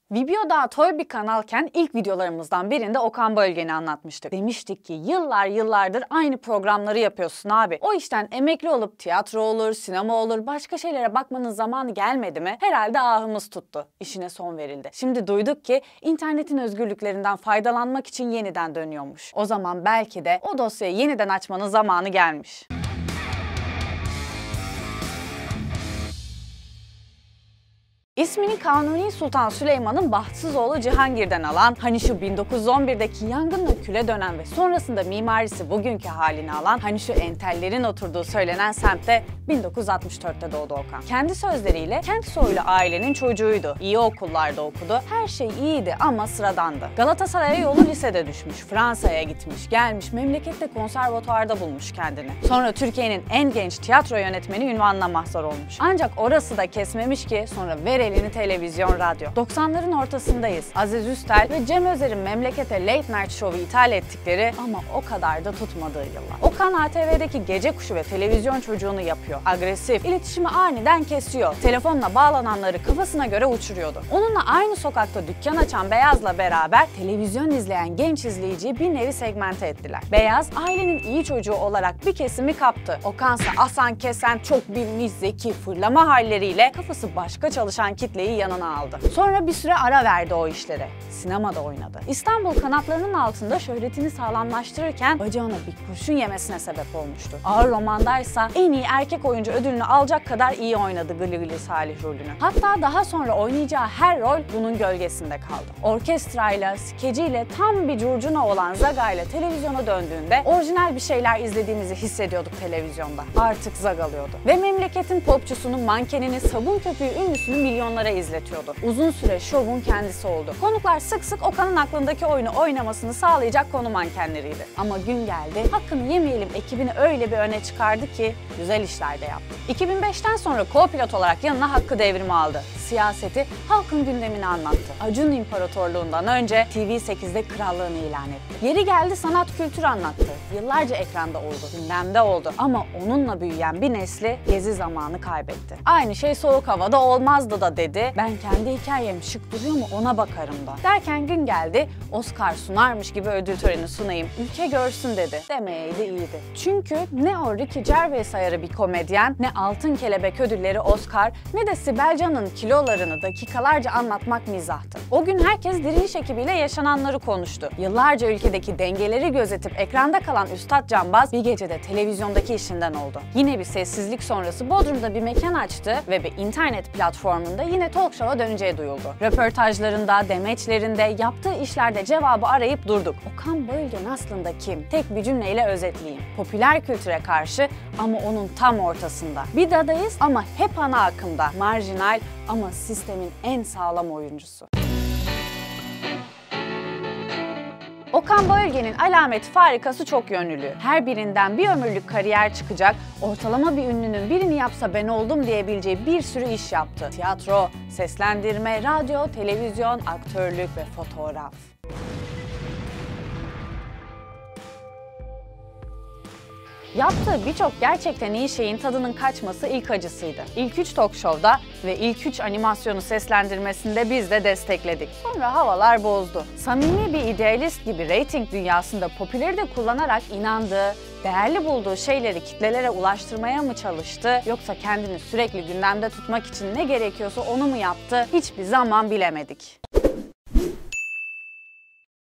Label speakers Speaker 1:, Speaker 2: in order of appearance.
Speaker 1: Vibio daha toy bir kanalken ilk videolarımızdan birinde Okan Bayülgen'i anlatmıştık. Demiştik ki yıllardır aynı programları yapıyorsun abi. O işten emekli olup tiyatro olur, sinema olur, başka şeylere bakmanın zamanı gelmedi mi? Herhalde ahımız tuttu. İşine son verildi. Şimdi duyduk ki internetin özgürlüklerinden faydalanmak için yeniden dönüyormuş. O zaman belki de o dosyayı yeniden açmanın zamanı gelmiş. İsmini Kanuni Sultan Süleyman'ın bahtsız oğlu Cihangir'den alan, hani şu 1911'deki yangınla küle dönen ve sonrasında mimarisi bugünkü halini alan, hani şu entellerin oturduğu söylenen semtte 1964'te doğdu Okan. Kendi sözleriyle kent soylu ailenin çocuğuydu. İyi okullarda okudu. Her şey iyiydi ama sıradandı. Galatasaray'a yolu lisede düşmüş. Fransa'ya gitmiş, gelmiş, memlekette konservatuvarda bulmuş kendini. Sonra Türkiye'nin en genç tiyatro yönetmeni unvanına mahzur olmuş. Ancak orası da kesmemiş ki sonra ver elini televizyon, radyo. 90'ların ortasındayız. Aziz Üstel ve Cem Özer'in memlekete Late Night Show'u ithal ettikleri ama o kadar da tutmadığı yıllar. Okan ATV'deki Gece Kuşu ve televizyon çocuğunu yapıyor. Agresif, iletişimi aniden kesiyor. Telefonla bağlananları kafasına göre uçuruyordu. Onunla aynı sokakta dükkan açan Beyaz'la beraber televizyon izleyen genç izleyiciyi bir nevi segmente ettiler. Beyaz, ailenin iyi çocuğu olarak bir kesimi kaptı. Okansa asan kesen, çok bilmiş, zeki, fırlama halleriyle kafası başka çalışan kitleyi yanına aldı. Sonra bir süre ara verdi o işlere. Sinemada oynadı. İstanbul kanatlarının altında şöhretini sağlamlaştırırken bacağına bir kurşun yemesine sebep olmuştu. Ağır romandaysa en iyi erkek oyuncu ödülünü alacak kadar iyi oynadı Gılgılı Salih rolünü. Hatta daha sonra oynayacağı her rol bunun gölgesinde kaldı. Orkestrayla, skeciyle tam bir curcuna olan Zaga ile televizyona döndüğünde orijinal bir şeyler izlediğimizi hissediyorduk televizyonda. Artık zagalıyordu. Ve memleketin popçusunu, mankenini, sabun köpüğü ünlüsünü milyonlara izletiyordu. Uzun süre şovun kendisi oldu. Konuklar sık sık Okan'ın aklındaki oyunu oynamasını sağlayacak konu mankenleriydi. Ama gün geldi, hakkını yemeyelim ekibini öyle bir öne çıkardı ki güzel işler de yaptı. 2005'ten sonra co-pilot olarak yanına Hakkı Devrim'i aldı. Siyaseti, halkın gündemini anlattı. Acun İmparatorluğundan önce TV8'de krallığını ilan etti. Yeri geldi sanat kültürü anlattı. Yıllarca ekranda oldu, gündemde oldu. Ama onunla büyüyen bir nesli Gezi zamanı kaybetti. Aynı şey soğuk havada olmazdı da dedi. Ben kendi hikayem şık duruyor mu ona bakarım da. Derken gün geldi, Oscar sunarmış gibi ödül töreni sunayım, ülke görsün dedi. Demeyeydi iyiydi. Çünkü ne o Ricky Gervais ayarı bir komedyen, ne Altın Kelebek ödülleri Oscar, ne de Sibel Can'ın kilolarını dakikalarca anlatmak mizahtı. O gün herkes Diriliş ekibiyle yaşananları konuştu. Yıllarca ülkedeki dengeleri gözetip ekranda kalan Üstad Canbaz bir gecede televizyondaki işinden oldu. Yine bir sessizlik sonrası Bodrum'da bir mekan açtı ve bir internet platformunda yine talk show'a döneceği duyuldu. Röportajlarında, demeçlerinde, yaptığı işlerde cevabı arayıp durduk. Okan Bayülgen aslında kim? Tek bir cümleyle özetleyeyim. Popüler kültüre karşı ama onun tam ortasında. Bir dadayız ama hep ana akımda. Marjinal ama sistemin en sağlam oyuncusu. Okan Bayülgen'in alameti farikası çok yönlü. Her birinden bir ömürlük kariyer çıkacak, ortalama bir ünlünün birini yapsa ben oldum diyebileceği bir sürü iş yaptı. Tiyatro, seslendirme, radyo, televizyon, aktörlük ve fotoğraf. Yaptığı birçok gerçekten iyi şeyin tadının kaçması ilk acısıydı. İlk 3 talk show'da ve ilk 3 animasyonu seslendirmesinde biz de destekledik. Sonra havalar bozdu. Samimi bir idealist gibi reyting dünyasında popüleri de kullanarak inandığı, değerli bulduğu şeyleri kitlelere ulaştırmaya mı çalıştı yoksa kendini sürekli gündemde tutmak için ne gerekiyorsa onu mu yaptı hiçbir zaman bilemedik.